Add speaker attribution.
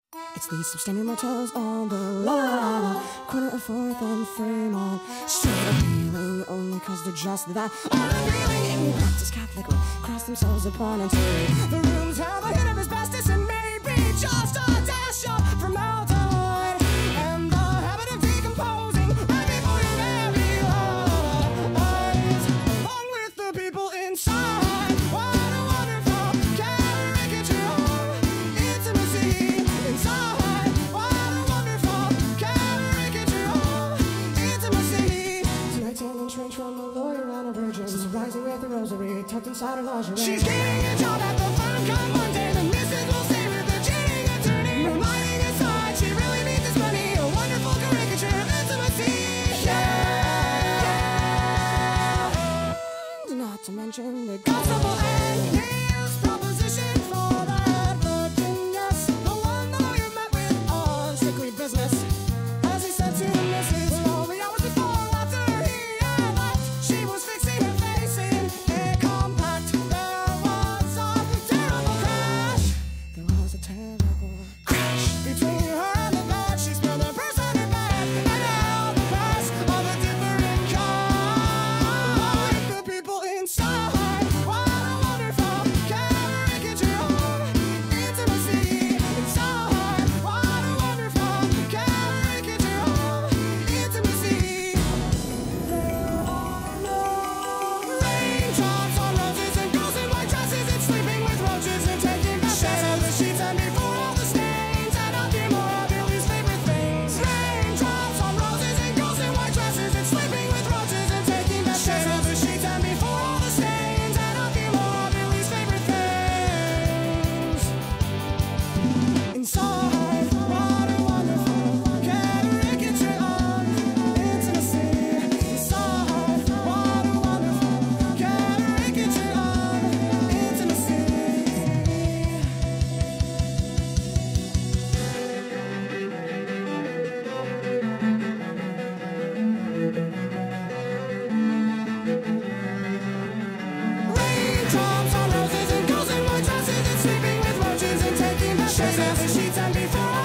Speaker 1: It's the substandard motels on the lalalalala, corner of 4th and Fremont Street. Appealing only cause they're just that unappealing. In practice, Catholic will cross themselves upon until the rooms have a hit of asbestos and maybe just a dash of formaldehyde and the habit of decomposing right before your very eyes, along with the people inside. What a wonderful caricature of intimacy inside. From a lawyer on a virgin, rising with a rosary tucked inside her lingerie. She's getting a job at the firm come Monday. The missus will stay with the cheating attorney. Moonlighting aside, she really needs this money. A wonderful caricature of intimacy. Yeah. And not to mention the gospel and his proposition for that virgin. Yes, the one the lawyer met with on strictly business. As he said to the missus, all the hours before. She was fixing her face in a compact. There was a terrible crash. There was a terrible crash between her and the bed. She spilled her purse on her bed and held the purse of a different kind. The people inside. What a wonderful caricature of intimacy inside. What a wonderful caricature of intimacy. Raindrops on roses and girls in white dresses and sleeping with roaches and taking baths of the sheets and before all the stains and a few more of your least favorite things. Raindrops on roses and girls in white dresses and sleeping with roaches and taking baths of the sheets and before all the stains and a few more of your least favorite things. Inside, what a wonderful caricature of intimacy. Inside, what a wonderful caricature of intimacy. Raindrops on roses and girls in white dresses and sleeping with roaches and taking baths of the sheets and before